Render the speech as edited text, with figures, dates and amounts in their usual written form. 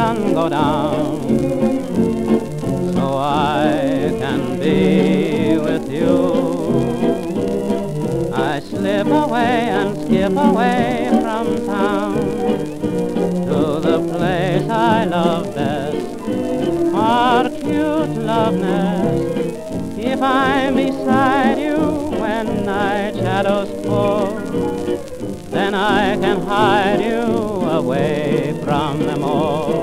sun go down, so I can be with you. I slip away and skip away from town to the place I love best, our cute love nest. If I'm beside you when night shadows fall, then I can hide you away from them all.